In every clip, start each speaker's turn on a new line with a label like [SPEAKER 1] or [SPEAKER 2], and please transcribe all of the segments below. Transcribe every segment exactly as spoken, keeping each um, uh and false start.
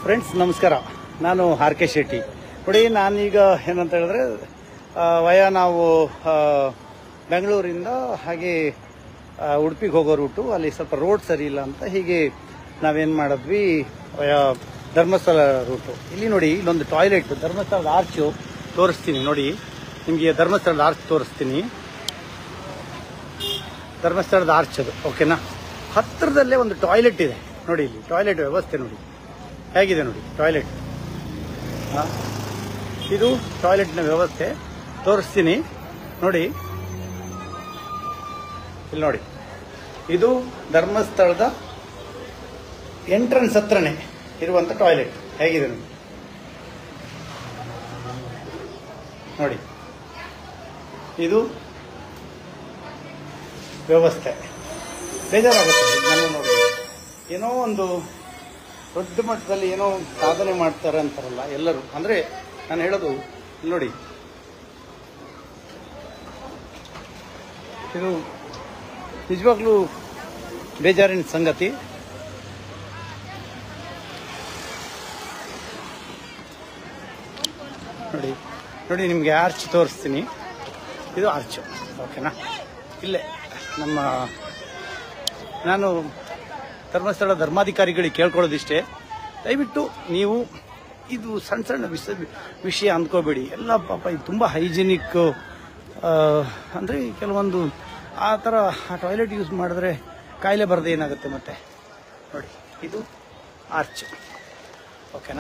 [SPEAKER 1] Friends ನಮಸ್ಕಾರ, ನಾನು R K Shetty. ನೋಡಿ, ನಾನೀಗ ಏನಂತ ಹೇಳಿದ್ರೆ ವಯ ನಾವು ಬೆಂಗಳೂರಿಂದ ಹಾಗೆ ಉಡುಪಿಗೆ ಹೋಗೋ ರೂಟು, ಅಲ್ಲಿ ಸ್ವಲ್ಪ ರೋಡ್ ಸರಿ ಇಲ್ಲ ಅಂತ ಹೀಗೆ ನಾವೇನು ಮಾಡಿದ್ವಿ, ವಯ ಧರ್ಮಸ್ಥಳ ರೂಟು. ಇಲ್ಲಿ ನೋಡಿ, ಇಲ್ಲೊಂದು ಟಾಯ್ಲೆಟ್, ಧರ್ಮಸ್ಥಳದ ಆರ್ಚು ತೋರಿಸ್ತೀನಿ ನೋಡಿ. ನಿಮಗೆ ಧರ್ಮಸ್ಥಳದ ಆರ್ಚ್ ತೋರಿಸ್ತೀನಿ. ಧರ್ಮಸ್ಥಳದ ಆರ್ಚ್ ಅದು, ಓಕೆನಾ. ಹತ್ತಿರದಲ್ಲೇ ಒಂದು ಟಾಯ್ಲೆಟ್ ಇದೆ ನೋಡಿ. ಇಲ್ಲಿ ಟಾಯ್ಲೆಟ್ ವ್ಯವಸ್ಥೆ ನೋಡಿ ಹೇಗಿದೆ ನೋಡಿ. ಟಾಯ್ಲೆಟ್, ಇದು ಟಾಯ್ಲೆಟ್ನ ವ್ಯವಸ್ಥೆ ತೋರಿಸ್ತೀನಿ ನೋಡಿ. ಇಲ್ಲಿ ನೋಡಿ, ಇದು ಧರ್ಮಸ್ಥಳದ ಎಂಟ್ರೆನ್ಸ್ ಹತ್ರನೇ ಇರುವಂತ ಟಾಯ್ಲೆಟ್ ಹೇಗಿದೆ ನೋಡಿ. ನೋಡಿ, ಇದು ವ್ಯವಸ್ಥೆ. ಬೇಜಾರಾಗುತ್ತೆ ಇದನ್ನೆಲ್ಲ ನೋಡಿ. ಏನೋ ಒಂದು ದೊಡ್ಡ ಮಟ್ಟದಲ್ಲಿ ಏನೋ ಸಾಧನೆ ಮಾಡ್ತಾರೆ ಅಂತಾರಲ್ಲ ಎಲ್ಲರೂ. ಅಂದ್ರೆ ನಾನು ಹೇಳೋದು ನೋಡಿ, ಇದು ನಿಜವಾಗ್ಲೂ ಬೇಜಾರಿನ ಸಂಗತಿ. ನೋಡಿ ನೋಡಿ ನಿಮಗೆ ಆರ್ಚ್ ತೋರಿಸ್ತೀನಿ. ಇದು ಆರ್ಚ್, ಓಕೆನಾ. ಇಲ್ಲೇ ನಮ್ಮ ನಾನು ಧರ್ಮಸ್ಥಳ ಧರ್ಮಾಧಿಕಾರಿಗಳಿಗೆ ಕೇಳ್ಕೊಳ್ಳೋದಿಷ್ಟೇ, ದಯವಿಟ್ಟು ನೀವು ಇದು ಸಣ್ಣ ಸಣ್ಣ ವಿಷಯ ವಿಷಯ ಅಂದ್ಕೋಬೇಡಿ. ಎಲ್ಲ ಪಾಪ ಇದು ತುಂಬ ಹೈಜಿನಿಕ್. ಅಂದರೆ ಕೆಲವೊಂದು ಆ ಥರ ಆ ಟಾಯ್ಲೆಟ್ ಯೂಸ್ ಮಾಡಿದ್ರೆ ಕಾಯಿಲೆ ಬರದೆ ಏನಾಗುತ್ತೆ ಮತ್ತೆ. ನೋಡಿ, ಇದು ಆರ್ಚ್, ಓಕೆನಾ.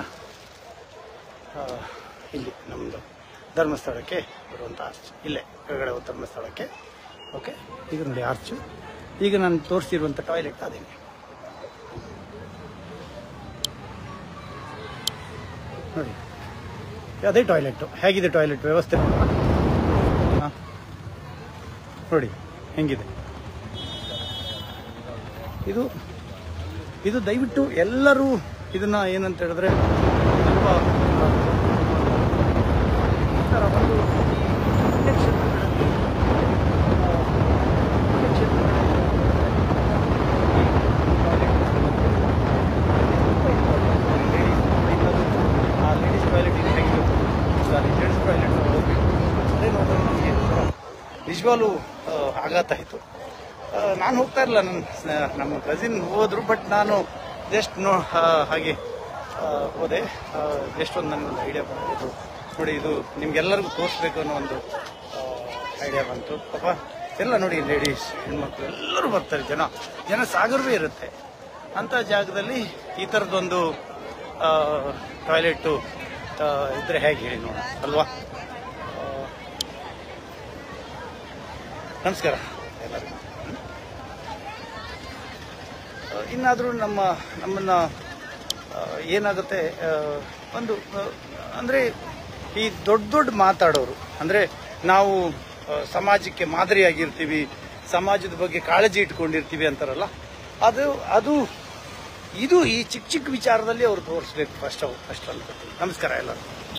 [SPEAKER 1] ಇಲ್ಲಿ ನಮ್ಮದು ಧರ್ಮಸ್ಥಳಕ್ಕೆ ಬರುವಂಥ ಆರ್ಚ್ ಇಲ್ಲೇ ಕೆಳಗಡೆ ಧರ್ಮಸ್ಥಳಕ್ಕೆ, ಓಕೆ. ಈಗ ನೋಡಿ ಆರ್ಚು. ಈಗ ನಾನು ತೋರಿಸಿರುವಂಥ ಟಾಯ್ಲೆಟ್ ಅದೇನೆ ನೋಡಿ. ಅದೇ ಟಾಯ್ಲೆಟ್ ಹೇಗಿದೆ, ಟಾಯ್ಲೆಟ್ ವ್ಯವಸ್ಥೆ ನೋಡಿ ಹೆಂಗಿದೆ. ಇದು ಇದು ದಯವಿಟ್ಟು ಎಲ್ಲರೂ ಇದನ್ನ ಏನಂತ ಹೇಳಿದ್ರೆ ಸ್ವಲ್ಪ ಈ ಥರ ಒಂದು ನಿಜವಾಗ್ಲೂ ಆಘಾತ ಆಯಿತು. ನಾನು ಹೋಗ್ತಾ ಇರಲಿಲ್ಲ, ನನ್ನ ನಮ್ಮ ಕಸಿನ್ ಹೋದ್ರು, ಬಟ್ ನಾನು ಜಸ್ಟ್ ನೋ ಹಾಗೆ ಹೋದೆ. ಎಷ್ಟೊಂದು ನನಗೊಂದು ಐಡಿಯಾ ಬಂತು ನೋಡಿ. ಇದು ನಿಮ್ಗೆಲ್ಲರಿಗೂ ತೋರಿಸ್ಬೇಕು ಅನ್ನೋ ಒಂದು ಐಡಿಯಾ ಬಂತು. ಪಾಪ ಎಲ್ಲ ನೋಡಿ, ಲೇಡೀಸ್ ಹೆಣ್ಮಕ್ಳು ಎಲ್ಲರೂ ಬರ್ತಾರೆ, ಜನ ಜನ ಸಾಗರವೇ ಇರುತ್ತೆ. ಅಂಥ ಜಾಗದಲ್ಲಿ ಈ ಥರದ್ದೊಂದು ಟಾಯ್ಲೆಟು ಇದ್ರೆ ಹೇಗೆ ಹೇಳಿ ನೋಡ ಅಲ್ವಾ. ನಮಸ್ಕಾರ ಎಲ್ಲರಿಗೂ. ಇನ್ನಾದರೂ ನಮ್ಮ ನಮ್ಮನ್ನ ಏನಾಗುತ್ತೆ, ಒಂದು ಅಂದರೆ ಈ ದೊಡ್ಡ ದೊಡ್ಡ ಮಾತಾಡೋರು, ಅಂದರೆ ನಾವು ಸಮಾಜಕ್ಕೆ ಮಾದರಿಯಾಗಿರ್ತೀವಿ, ಸಮಾಜದ ಬಗ್ಗೆ ಕಾಳಜಿ ಇಟ್ಕೊಂಡಿರ್ತೀವಿ ಅಂತಾರಲ್ಲ, ಅದು ಅದು ಇದು ಈ ಚಿಕ್ಕ ಚಿಕ್ಕ ವಿಚಾರದಲ್ಲಿ ಅವ್ರು ತೋರಿಸ್ಬೇಕು ಫಸ್ಟ್. ಅವ್ರು ಫಸ್ಟ್ ಅನ್ಕೋತೀವಿ. ನಮಸ್ಕಾರ ಎಲ್ಲರೂ.